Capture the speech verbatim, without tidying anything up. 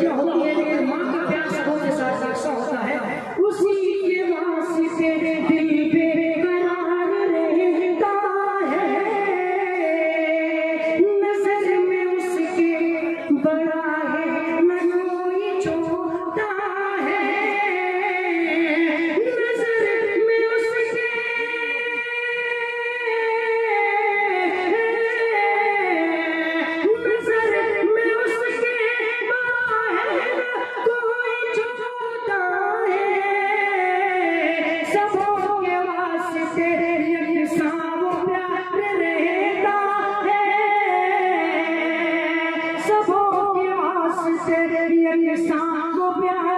बच्चियां होती है लेकिन माँ का प्यार सबों के साथ साथ होता है। उसी के वास्ते दिल बेकरार रहता है, नजर में उसके बड़ा है न कोई छोटा है, नजर में उसके नजर में उसके बड़ा है न कोई छोटा है, सबों के वास्ते यकसां वो प्यार रहता है, सबों के वास्ते यकसां वो प्यार